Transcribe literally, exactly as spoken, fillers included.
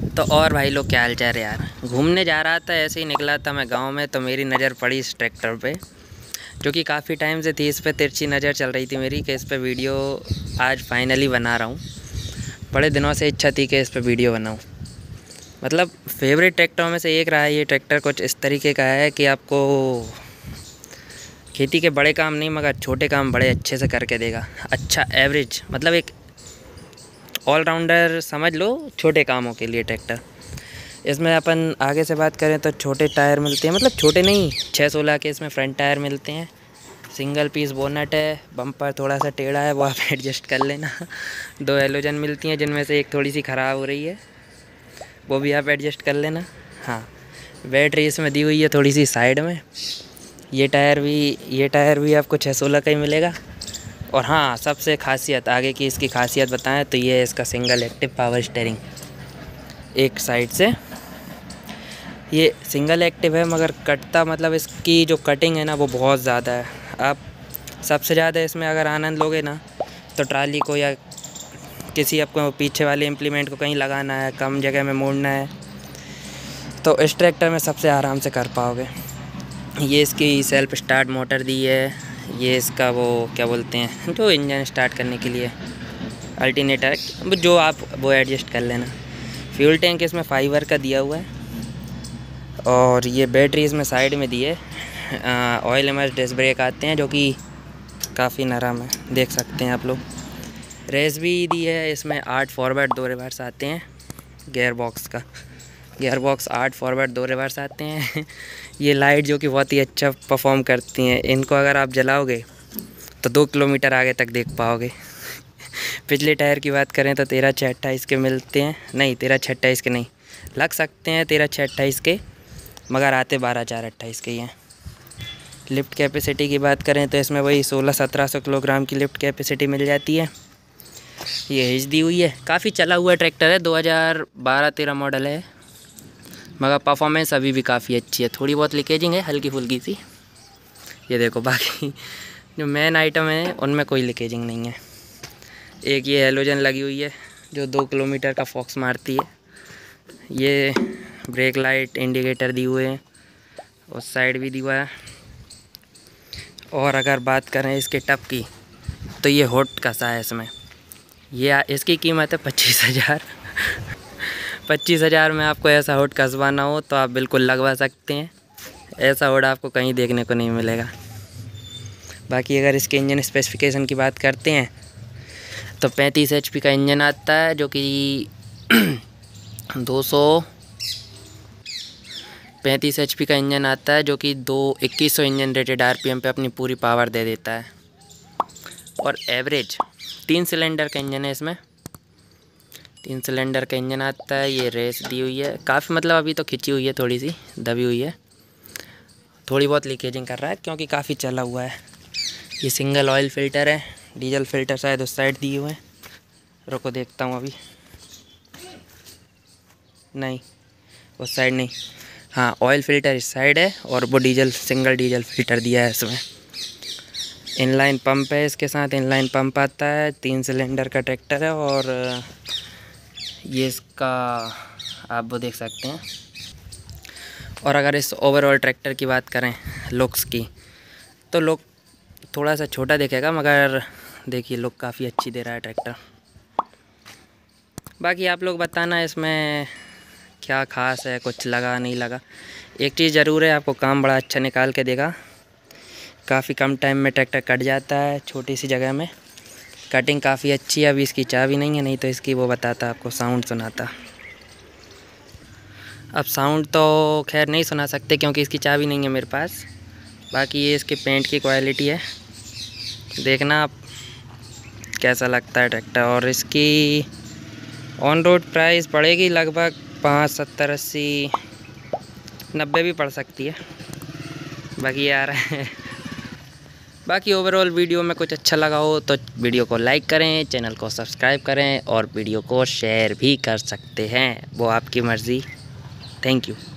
तो और भाई लोग क्या हाल चाल है यार। घूमने जा रहा था, ऐसे ही निकला था मैं गांव में, तो मेरी नज़र पड़ी इस ट्रैक्टर पे, जो कि काफ़ी टाइम से थी इस पे तिरछी नज़र चल रही थी मेरी कि इस पे वीडियो आज फाइनली बना रहा हूँ। बड़े दिनों से इच्छा थी कि इस पे वीडियो बनाऊँ। मतलब फेवरेट ट्रैक्टरों में से एक रहा है ये ट्रैक्टर। कुछ इस तरीके का है कि आपको खेती के बड़े काम नहीं मगर छोटे काम बड़े अच्छे से करके देगा। अच्छा एवरेज, मतलब एक ऑलराउंडर समझ लो छोटे कामों के लिए ट्रैक्टर। इसमें अपन आगे से बात करें तो छोटे टायर मिलते हैं, मतलब छोटे नहीं, छः सोलह के इसमें फ्रंट टायर मिलते हैं। सिंगल पीस बोनट है, बम्पर थोड़ा सा टेढ़ा है, वो आप एडजस्ट कर लेना। दो हेलोजन मिलती हैं जिनमें से एक थोड़ी सी ख़राब हो रही है, वो भी आप एडजस्ट कर लेना। हाँ, बैटरी इसमें दी हुई है थोड़ी सी साइड में। ये टायर भी ये टायर भी आपको छः सोलह का ही मिलेगा। और हाँ, सबसे खासियत आगे की इसकी खासियत बताएं तो ये है इसका सिंगल एक्टिव पावर स्टीयरिंग। एक साइड से ये सिंगल एक्टिव है मगर कटता, मतलब इसकी जो कटिंग है ना वो बहुत ज़्यादा है। आप सबसे ज़्यादा इसमें अगर आनंद लोगे ना तो ट्राली को या किसी आपको पीछे वाले इम्प्लीमेंट को कहीं लगाना है, कम जगह में मोड़ना है, तो इस ट्रैक्टर में सबसे आराम से कर पाओगे। ये इसकी सेल्फ स्टार्ट मोटर दी है। ये इसका वो क्या बोलते हैं जो इंजन स्टार्ट करने के लिए अल्टरनेटर, जो आप वो एडजस्ट कर लेना। फ्यूल टैंक इसमें फाइबर का दिया हुआ है। और ये बैटरी इसमें साइड में दी है। ऑयल इमर्स डिस्क ब्रेक आते हैं जो कि काफ़ी नरम है, देख सकते हैं आप लोग। रेस भी दी है इसमें। आठ फॉरवर्ड दो रिवर्स आते हैं। गियर बॉक्स का गियर बॉक्स आठ फॉरवर्ड दो रिवर्स आते हैं। ये लाइट जो कि बहुत ही अच्छा परफॉर्म करती हैं, इनको अगर आप जलाओगे तो दो किलोमीटर आगे तक देख पाओगे। पिछले टायर की बात करें तो तेरह छः अट्ठाईस के मिलते हैं, नहीं तेरह छः अट्ठाईस के नहीं, लग सकते हैं तेरह छः अट्ठाईस के, मगर आते बारह चार अट्ठाईस के ही हैं। लिफ्ट कैपेसिटी की बात करें तो इसमें वही सोलह सत्रह सौ किलोग्राम की लिफ्ट कैपेसिटी मिल जाती है। ये हिच दी हुई है। काफ़ी चला हुआ ट्रैक्टर है, दो हज़ार बारह तेरह मॉडल है, मगर परफॉर्मेंस अभी भी काफ़ी अच्छी है। थोड़ी बहुत लीकेजिंग है हल्की फुल्की सी, ये देखो। बाकी जो मेन आइटम है उनमें कोई लीकेजिंग नहीं है। एक ये हेलोजन लगी हुई है जो दो किलोमीटर का फॉक्स मारती है। ये ब्रेक लाइट इंडिकेटर दी हुए हैं, उस साइड भी दिया है। और अगर बात करें इसके टप की तो ये हॉट कसा है इसमें। ये इसकी कीमत है पच्चीस हज़ार। पच्चीस हज़ार में आपको ऐसा हुड कसवाना हो तो आप बिल्कुल लगवा सकते हैं। ऐसा हुड आपको कहीं देखने को नहीं मिलेगा। बाकी अगर इसके इंजन स्पेसिफिकेशन की बात करते हैं तो पैंतीस एच पी का इंजन आता है, जो कि दो सौ पैंतीस एच पी का इंजन आता है जो कि दो इक्कीस सौ engine rated R P M पे अपनी पूरी पावर दे देता है। और एवरेज तीन सिलेंडर का इंजन है इसमें। तीन सिलेंडर का इंजन आता है। ये रेस दी हुई है काफ़ी, मतलब अभी तो खिंची हुई है, थोड़ी सी दबी हुई है, थोड़ी बहुत लीकेजिंग कर रहा है क्योंकि काफ़ी चला हुआ है। ये सिंगल ऑयल फ़िल्टर है, डीजल फ़िल्टर शायद उस साइड दिए हुए हैं। रुको देखता हूँ अभी, नहीं उस साइड नहीं, हाँ ऑयल फ़िल्टर इस साइड है और वो डीजल सिंगल डीजल फ़िल्टर दिया है इसमें। इनलाइन पंप है इसके साथ, इनलाइन पंप आता है। तीन सिलेंडर का ट्रैक्टर है और ये इसका आप वो देख सकते हैं। और अगर इस ओवरऑल ट्रैक्टर की बात करें लुक्स की, तो लुक थोड़ा सा छोटा दिखेगा मगर देखिए लुक काफ़ी अच्छी दे रहा है ट्रैक्टर। बाकी आप लोग बताना इसमें क्या ख़ास है, कुछ लगा नहीं लगा। एक चीज़ ज़रूर है, आपको काम बड़ा अच्छा निकाल के देगा। काफ़ी कम टाइम में ट्रैक्टर कट जाता है, छोटी सी जगह में कटिंग काफ़ी अच्छी है। अभी इसकी चाबी नहीं है, नहीं तो इसकी वो बताता आपको, साउंड सुनाता। अब साउंड तो खैर नहीं सुना सकते क्योंकि इसकी चाबी नहीं है मेरे पास। बाकी ये इसके पेंट की क्वालिटी है, देखना आप कैसा लगता है ट्रैक्टर। और इसकी ऑन रोड प्राइस पड़ेगी लगभग पाँच सत्तर अस्सी नब्बे भी पड़ सकती है। बाकी यार बाकी ओवरऑल वीडियो में कुछ अच्छा लगा हो तो वीडियो को लाइक करें, चैनल को सब्सक्राइब करें और वीडियो को शेयर भी कर सकते हैं, वो आपकी मर्ज़ी। Thank you.